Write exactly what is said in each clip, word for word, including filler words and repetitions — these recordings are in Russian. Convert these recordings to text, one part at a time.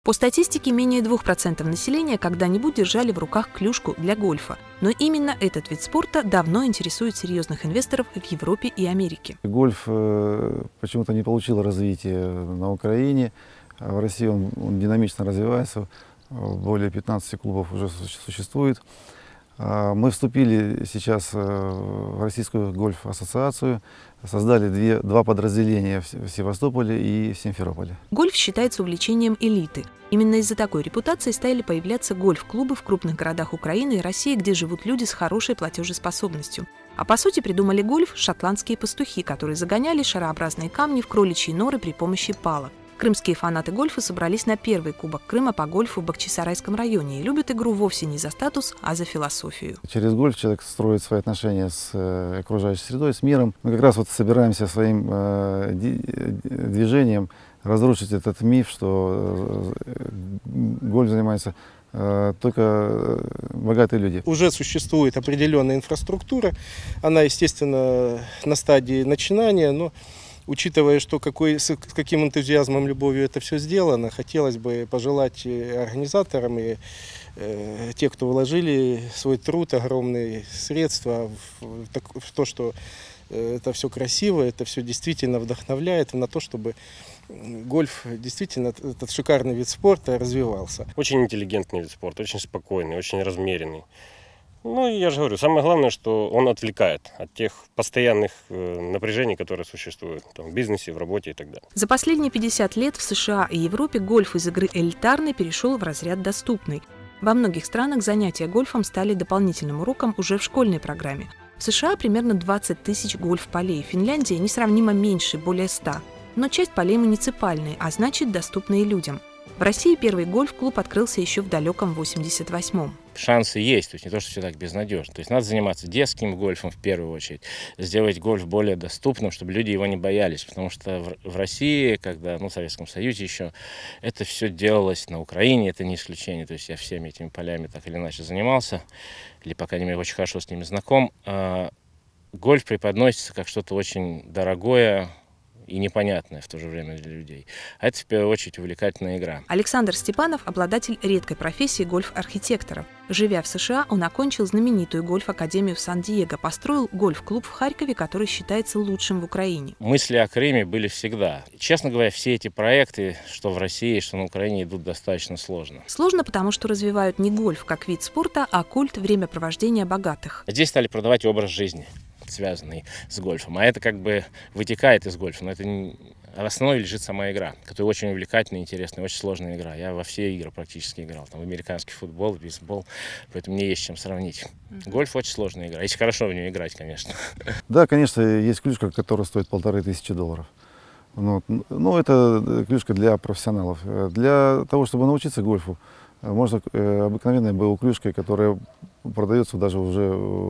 По статистике, менее двух процентов населения когда-нибудь держали в руках клюшку для гольфа. Но именно этот вид спорта давно интересует серьезных инвесторов в Европе и Америке. Гольф э, почему-то не получил развития на Украине. В России он, он динамично развивается. Более пятнадцати клубов уже существует. Мы вступили сейчас в Российскую гольф-ассоциацию, создали две, два подразделения в Севастополе и в Симферополе. Гольф считается увлечением элиты. Именно из-за такой репутации стали появляться гольф-клубы в крупных городах Украины и России, где живут люди с хорошей платежеспособностью. А по сути придумали гольф шотландские пастухи, которые загоняли шарообразные камни в кроличьи норы при помощи палок. Крымские фанаты гольфа собрались на первый Кубок Крыма по гольфу в Бахчисарайском районе и любят игру вовсе не за статус, а за философию. Через гольф человек строит свои отношения с окружающей средой, с миром. Мы как раз вот собираемся своим э, движением разрушить этот миф, что гольф занимается э, только богатые люди. Уже существует определенная инфраструктура, она, естественно, на стадии начинания, но учитывая, что какой, с каким энтузиазмом, любовью это все сделано, хотелось бы пожелать организаторам и э, те, кто вложили свой труд, огромные средства в, в то, что это все красиво, это все действительно вдохновляет на то, чтобы гольф, действительно, этот шикарный вид спорта развивался. Очень интеллигентный вид спорта, очень спокойный, очень размеренный. Ну, я же говорю, самое главное, что он отвлекает от тех постоянных э, напряжений, которые существуют там, в бизнесе, в работе и так далее. За последние пятьдесят лет в США и Европе гольф из игры элитарной перешел в разряд доступный. Во многих странах занятия гольфом стали дополнительным уроком уже в школьной программе. В США примерно двадцать тысяч гольф-полей, в Финляндии несравнимо меньше, более ста. Но часть полей муниципальные, а значит доступные людям. В России первый гольф-клуб открылся еще в далеком восемьдесят восьмом. Шансы есть, то есть не то, что все так безнадежно. То есть надо заниматься детским гольфом в первую очередь, сделать гольф более доступным, чтобы люди его не боялись. Потому что в, в России, когда, ну, в Советском Союзе еще, это все делалось на Украине, это не исключение. То есть я всеми этими полями так или иначе занимался, или, по крайней мере, очень хорошо с ними знаком. А гольф преподносится как что-то очень дорогое и непонятное в то же время для людей. А это, в первую очередь, увлекательная игра. Александр Степанов – обладатель редкой профессии гольф-архитектора. Живя в США, он окончил знаменитую гольф-академию в Сан-Диего, построил гольф-клуб в Харькове, который считается лучшим в Украине. Мысли о Крыме были всегда. Честно говоря, все эти проекты, что в России, что на Украине, идут достаточно сложно. Сложно, потому что развивают не гольф как вид спорта, а культ времяпровождения богатых. Здесь стали продавать образ жизни, связанный с гольфом. А это как бы вытекает из гольфа, но это не... в основе лежит сама игра, которая очень увлекательная, интересная, очень сложная игра. Я во все игры практически играл, там, в американский футбол, в бейсбол, поэтому мне есть чем сравнить. Mm-hmm. Гольф очень сложная игра, если хорошо в нее играть, конечно. Да, конечно, есть клюшка, которая стоит полторы тысячи долларов. Ну, ну, это клюшка для профессионалов. Для того, чтобы научиться гольфу, можно обыкновенной БУ-клюшкой, которая продается даже уже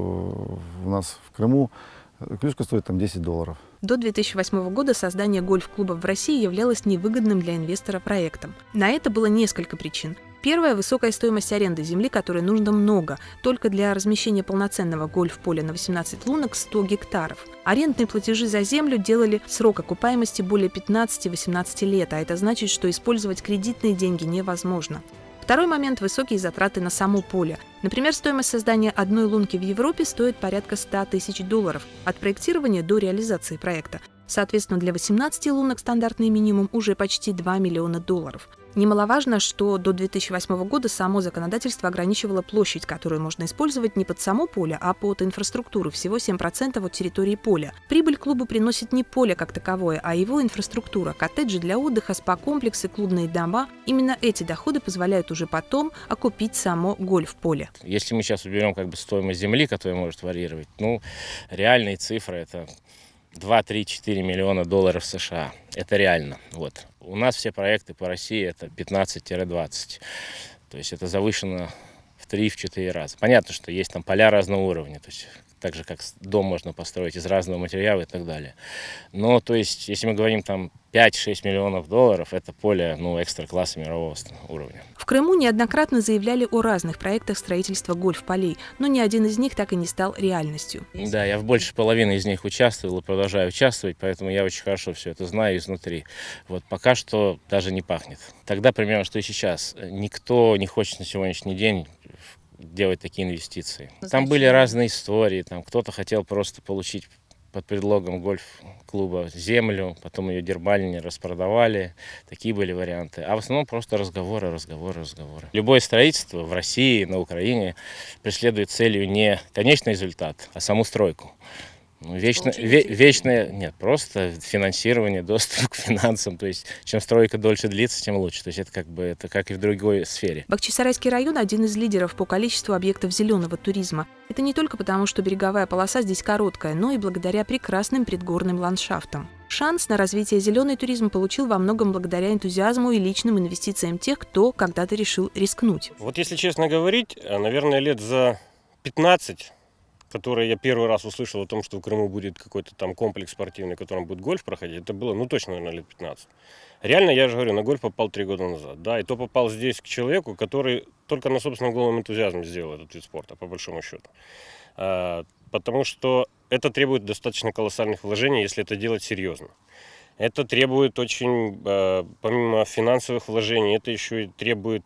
у нас в Крыму. Клюшка стоит там десять долларов. До две тысячи восьмого года создание гольф-клубов в России являлось невыгодным для инвестора проектом. На это было несколько причин. Первая – высокая стоимость аренды земли, которой нужно много. Только для размещения полноценного гольф-поля на восемнадцать лунок сто гектаров. Арендные платежи за землю делали срок окупаемости более пятнадцати-восемнадцати лет, а это значит, что использовать кредитные деньги невозможно. Второй момент – высокие затраты на само поле. Например, стоимость создания одной лунки в Европе стоит порядка ста тысяч долларов от проектирования до реализации проекта. Соответственно, для восемнадцати лунок стандартный минимум уже почти два миллиона долларов. Немаловажно, что до две тысячи восьмого года само законодательство ограничивало площадь, которую можно использовать не под само поле, а под инфраструктуру, всего семь процентов от территории поля. Прибыль клубу приносит не поле как таковое, а его инфраструктура, коттеджи для отдыха, спа-комплексы, клубные дома. Именно эти доходы позволяют уже потом окупить само гольф-поле. Если мы сейчас уберем как бы стоимость земли, которая может варьировать, ну, реальные цифры – это два, три, четыре миллиона долларов США. Это реально. Вот. У нас все проекты по России это пятнадцать-двадцать. То есть это завышено в три-четыре раза. Понятно, что есть там поля разного уровня. То есть так же, как дом можно построить из разного материала и так далее. Но, то есть, если мы говорим там пять-шесть миллионов долларов, это поле, ну, экстра-класса мирового уровня. В Крыму неоднократно заявляли о разных проектах строительства гольф-полей, но ни один из них так и не стал реальностью. Да, я в больше половины из них участвовал и продолжаю участвовать, поэтому я очень хорошо все это знаю изнутри. Вот пока что даже не пахнет. Тогда примерно, что и сейчас. Никто не хочет на сегодняшний день делать такие инвестиции. Там были разные истории, там кто-то хотел просто получить под предлогом гольф-клуба землю, потом ее дербанили, распродавали. Такие были варианты. А в основном просто разговоры, разговоры, разговоры. Любое строительство в России, на Украине преследует целью не конечный результат, а саму стройку. Ну, вечно, ве, вечное, нет, просто финансирование, доступ к финансам. То есть, чем стройка дольше длится, тем лучше. То есть, это как бы, это как и в другой сфере. Бахчисарайский район – один из лидеров по количеству объектов зеленого туризма. Это не только потому, что береговая полоса здесь короткая, но и благодаря прекрасным предгорным ландшафтам. Шанс на развитие зеленый туризм получил во многом благодаря энтузиазму и личным инвестициям тех, кто когда-то решил рискнуть. Вот если честно говорить, наверное, лет за пятнадцать, которые я первый раз услышал о том, что в Крыму будет какой-то там комплекс спортивный, в котором будет гольф проходить, это было, ну, точно, наверное, лет пятнадцать. Реально, я же говорю, на гольф попал три года назад, да, и то попал здесь к человеку, который только на собственном голом энтузиазме сделал этот вид спорта, по большому счету. А, потому что это требует достаточно колоссальных вложений, если это делать серьезно. Это требует очень, помимо финансовых вложений, это еще и требует,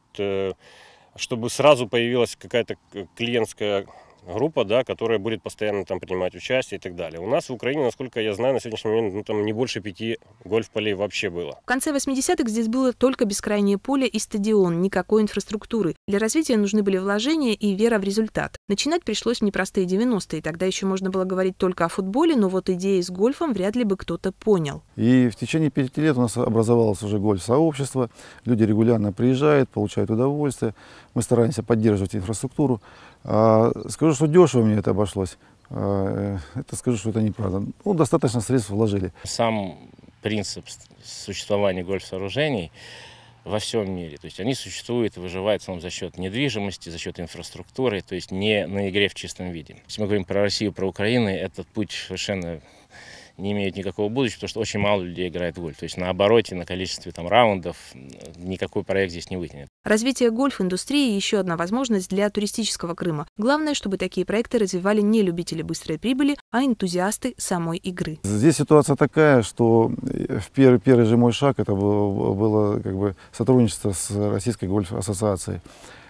чтобы сразу появилась какая-то клиентская группа, да, которая будет постоянно там принимать участие и так далее. У нас в Украине, насколько я знаю, на сегодняшний момент ну, там не больше пяти гольф-полей вообще было. В конце восьмидесятых здесь было только бескрайнее поле и стадион, никакой инфраструктуры. Для развития нужны были вложения и вера в результат. Начинать пришлось в непростые девяностые. Тогда еще можно было говорить только о футболе, но вот идеи с гольфом вряд ли бы кто-то понял. И в течение пяти лет у нас образовалось уже гольф-сообщество. Люди регулярно приезжают, получают удовольствие. Мы стараемся поддерживать инфраструктуру. А, скажу, что дешево мне это обошлось. А, это скажу, что это неправда. Ну, достаточно средств вложили. Сам принцип существования гольф-сооружений во всем мире. То есть они существуют и выживают в основном за счет недвижимости, за счет инфраструктуры, то есть не на игре в чистом виде. Если мы говорим про Россию, про Украину, этот путь совершенно не имеют никакого будущего, потому что очень мало людей играет в гольф. То есть на обороте, на количестве там раундов никакой проект здесь не вытянет. Развитие гольф-индустрии – еще одна возможность для туристического Крыма. Главное, чтобы такие проекты развивали не любители быстрой прибыли, а энтузиасты самой игры. Здесь ситуация такая, что в первый, первый же мой шаг это было, было как бы сотрудничество с Российской гольф-ассоциацией.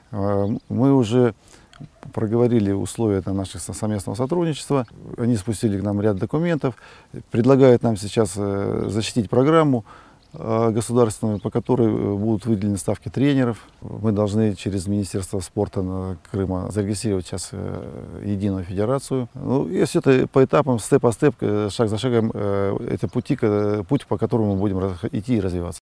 Мы уже проговорили условия нашего совместного сотрудничества. Они спустили к нам ряд документов, предлагают нам сейчас защитить программу государственную, по которой будут выделены ставки тренеров. Мы должны через Министерство спорта Крыма зарегистрировать сейчас единую федерацию. Ну, и все это по этапам, степ по степ, шаг за шагом, это пути, путь, по которому мы будем идти и развиваться.